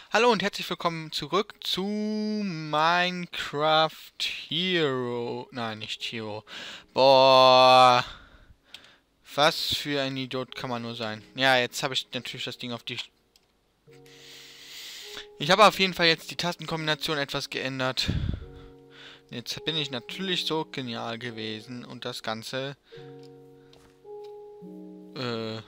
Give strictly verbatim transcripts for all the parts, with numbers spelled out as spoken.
Hallo und herzlich willkommen zurück zu Minecraft Hero. Nein, nicht Hero. Boah. Was für ein Idiot kann man nur sein. Ja, jetzt habe ich natürlich das Ding auf die... Ich habe auf jeden Fall jetzt die Tastenkombination etwas geändert. Jetzt bin ich natürlich so genial gewesen und das Ganze... Äh...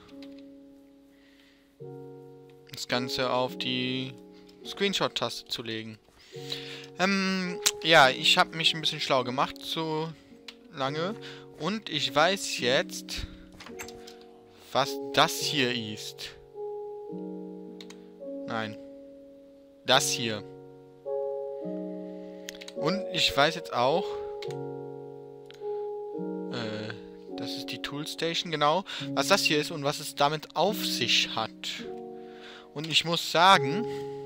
Das Ganze auf die Screenshot-Taste zu legen. Ähm, ja, ich habe mich ein bisschen schlau gemacht, so lange. Und ich weiß jetzt, was das hier ist. Nein. Das hier. Und ich weiß jetzt auch, äh, das ist die Toolstation, genau, was das hier ist und was es damit auf sich hat. Und ich muss sagen,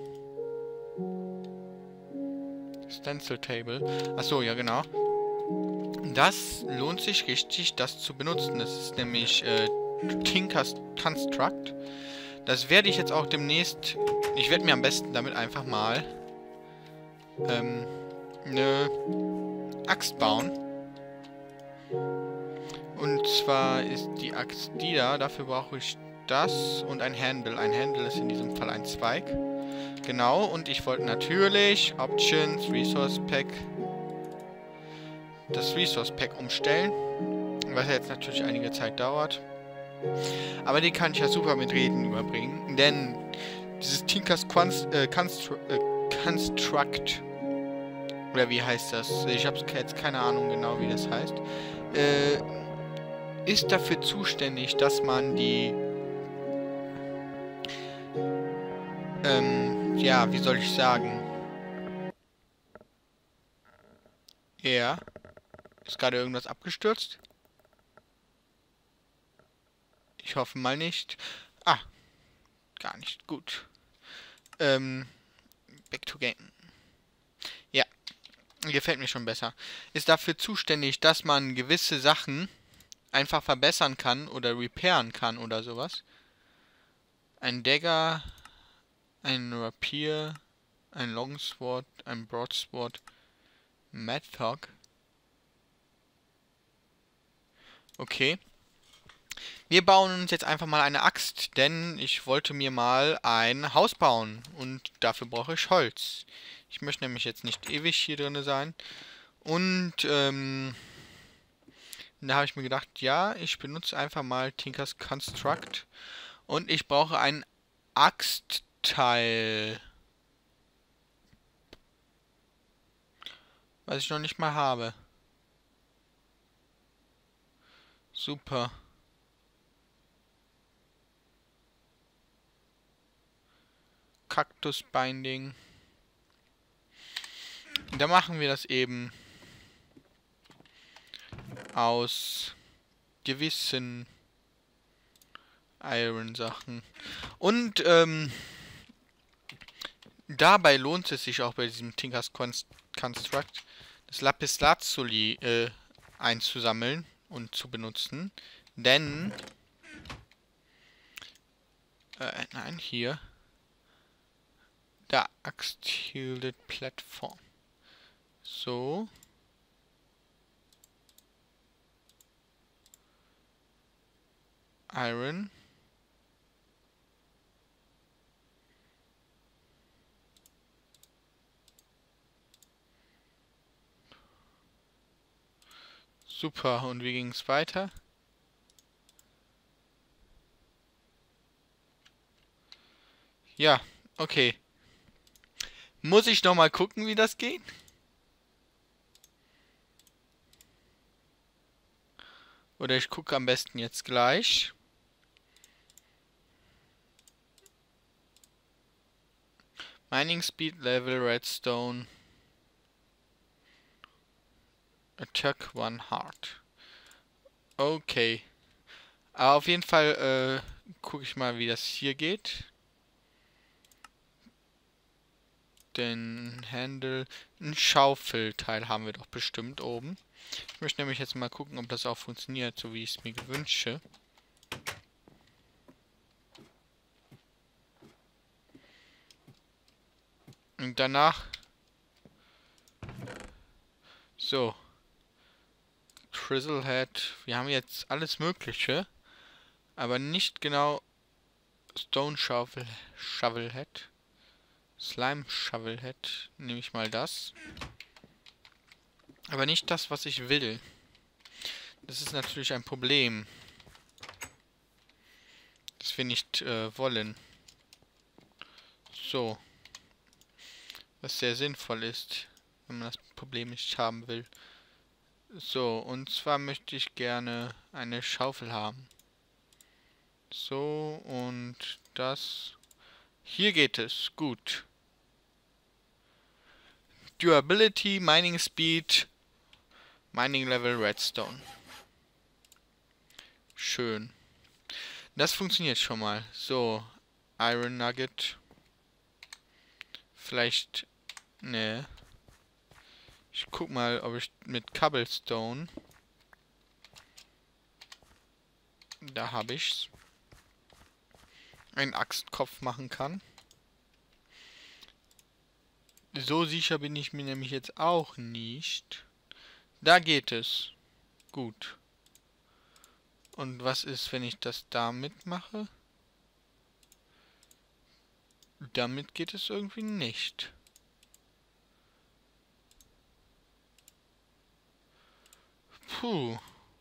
Stencil Table. Achso, ja genau. Das lohnt sich richtig, das zu benutzen. Das ist nämlich äh, Tinker's Construct. Das werde ich jetzt auch demnächst... Ich werde mir am besten damit einfach mal ähm, eine Axt bauen. Und zwar ist die Axt die da. Dafür brauche ich das und ein Handle. Ein Handle ist in diesem Fall ein Zweig. Genau, und ich wollte natürlich Options, Resource Pack, das Resource Pack umstellen, was ja jetzt natürlich einige Zeit dauert. Aber die kann ich ja super mit Reden überbringen, denn dieses Tinker's Const äh, Constru äh, Construct, oder wie heißt das? Ich habe jetzt keine Ahnung genau, wie das heißt, äh, ist dafür zuständig, dass man die ähm, ja, wie soll ich sagen? Ja. Ist gerade irgendwas abgestürzt? Ich hoffe mal nicht. Ah, gar nicht. Gut. Ähm, back to game. Ja, gefällt mir schon besser. Ist dafür zuständig, dass man gewisse Sachen einfach verbessern kann oder repairen kann oder sowas. Ein Dagger, ein Rapier, ein Longsword, ein Broadsword, Mattock. Okay. Wir bauen uns jetzt einfach mal eine Axt, denn ich wollte mir mal ein Haus bauen und dafür brauche ich Holz. Ich möchte nämlich jetzt nicht ewig hier drin sein. Und ähm, da habe ich mir gedacht, ja, ich benutze einfach mal Tinker's Construct und ich brauche ein Axtteil, was ich noch nicht mal habe. Super. Cactus Binding. Da machen wir das eben aus gewissen Iron-Sachen. Und ähm, dabei lohnt es sich auch bei diesem Tinker's Construct, das Lapis Lazuli äh, einzusammeln und zu benutzen. Denn, äh, nein, hier, da Axt Shielded Platform. So. Iron. Super, und wie ging es weiter? Ja, okay. Muss ich nochmal gucken, wie das geht? Oder ich gucke am besten jetzt gleich. Mining Speed Level Redstone. Attack One Heart. Okay. Aber auf jeden Fall äh, gucke ich mal, wie das hier geht. Den Handle. Ein Schaufelteil haben wir doch bestimmt oben. Ich möchte nämlich jetzt mal gucken, ob das auch funktioniert, so wie ich es mir gewünsche. Und danach... So. Drizzlehead. Wir haben jetzt alles Mögliche. Aber nicht genau... Stone Shovel... Shovelhead. Slime Shovelhead. Nehme ich mal das. Aber nicht das, was ich will. Das ist natürlich ein Problem. Das wir nicht äh, wollen. So. Was sehr sinnvoll ist, wenn man das Problem nicht haben will. So, und zwar möchte ich gerne eine Schaufel haben. So, und das... Hier geht es. Gut. Durability, Mining Speed, Mining Level, Redstone. Schön. Das funktioniert schon mal. So, Iron Nugget. Vielleicht... Ne. Ich guck mal, ob ich mit Cobblestone... Da habe ich's. Einen Axtkopf machen kann. So sicher bin ich mir nämlich jetzt auch nicht. Da geht es. Gut. Und was ist, wenn ich das damit mache? Damit geht es irgendwie nicht. Puh.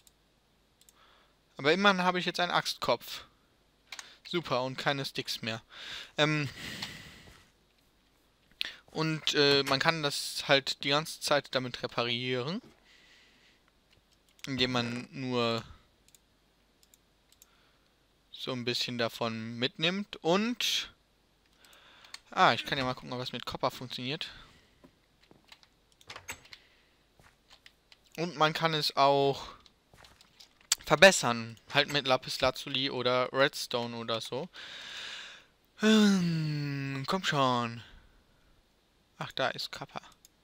Aber immerhin habe ich jetzt einen Axtkopf. Super, und keine Sticks mehr. Ähm... Und äh, man kann das halt die ganze Zeit damit reparieren. Indem man nur so ein bisschen davon mitnimmt. Und... Ah, ich kann ja mal gucken, ob das mit Copper funktioniert. Und man kann es auch verbessern. Halt mit Lapislazuli oder Redstone oder so. Hm, komm schon. Ach, da ist Kappa.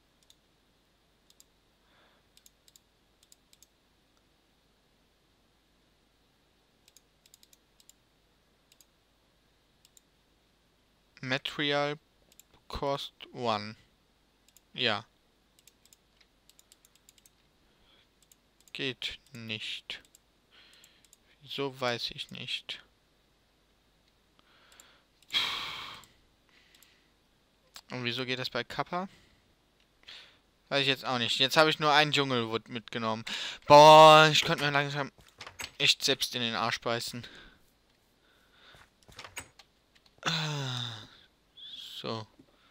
Material Cost one. Ja. Geht nicht. So weiß ich nicht. Und wieso geht das bei Kappa? Weiß ich jetzt auch nicht. Jetzt habe ich nur einen Dschungelwood mitgenommen. Boah, ich könnte mir langsam echt selbst in den Arsch beißen. So.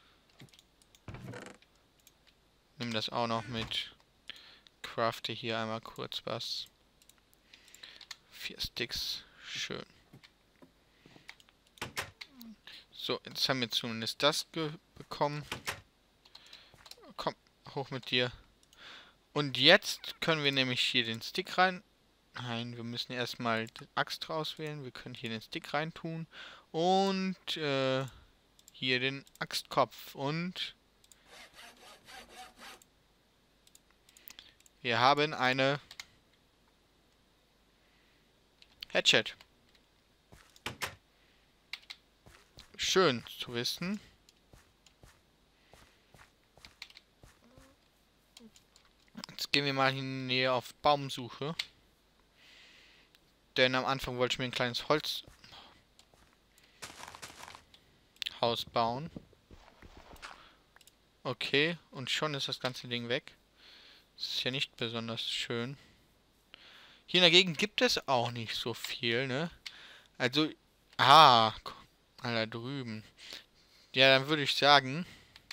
Nimm das auch noch mit. Crafte hier einmal kurz was. Vier Sticks. Schön. So, jetzt haben wir zumindest das bekommen. Komm, hoch mit dir. Und jetzt können wir nämlich hier den Stick rein... Nein, wir müssen erstmal die Axt rauswählen. Wir können hier den Stick rein tun. Und äh, hier den Axtkopf. Und wir haben eine Hatchet. Schön zu wissen. Jetzt gehen wir mal in die Nähe auf Baumsuche. Denn am Anfang wollte ich mir ein kleines Holzhaus bauen. Okay, und schon ist das ganze Ding weg. Das ist ja nicht besonders schön. Hier in der Gegend gibt es auch nicht so viel, ne? Also, ah, mal da drüben. Ja, dann würde ich sagen,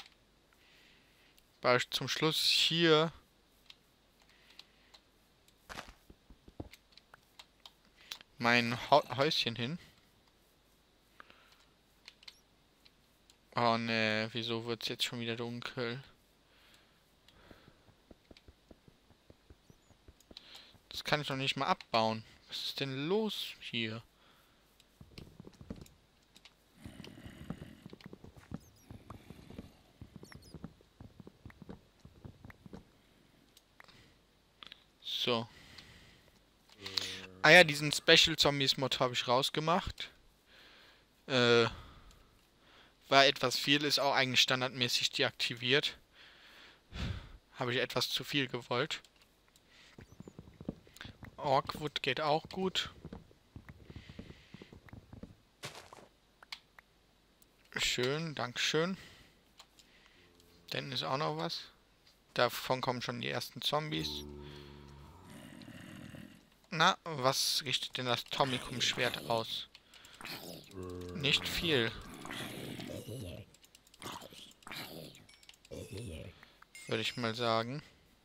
baue ich zum Schluss hier mein Häuschen hin. Oh ne, wieso wird es jetzt schon wieder dunkel? Das kann ich doch nicht mal abbauen. Was ist denn los hier? So. Ah ja, diesen Special Zombies Mod habe ich rausgemacht. Äh, war etwas viel, ist auch eigentlich standardmäßig deaktiviert. Habe ich etwas zu viel gewollt. Orkwood geht auch gut. Schön, dankeschön. Dann ist auch noch was. Davon kommen schon die ersten Zombies. Na, was richtet denn das Tomicum-Schwert aus? Nicht viel. Würde ich mal sagen.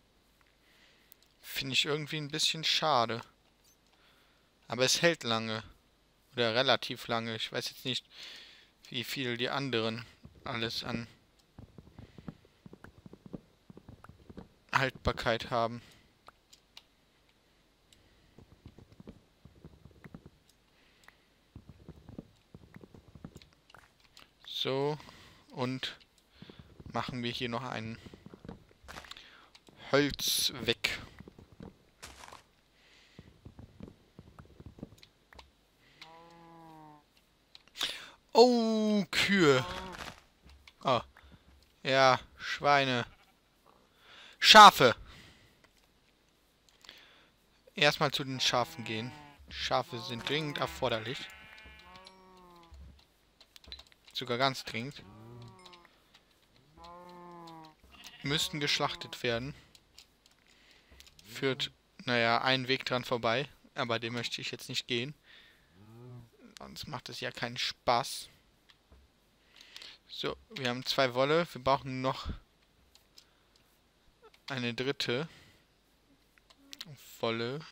Finde ich irgendwie ein bisschen schade. Aber es hält lange. Oder relativ lange. Ich weiß jetzt nicht, wie viel die anderen alles an Haltbarkeit haben. So, und machen wir hier noch ein Holz weg. Oh, Kühe. Oh, ja, Schweine. Schafe. Erstmal zu den Schafen gehen. Schafe sind dringend erforderlich. Sogar ganz dringend. Müssten geschlachtet werden. Führt, naja, einen Weg dran vorbei. Aber den möchte ich jetzt nicht gehen. Sonst macht es ja keinen Spaß. So, wir haben zwei Wolle. Wir brauchen noch eine dritte Wolle.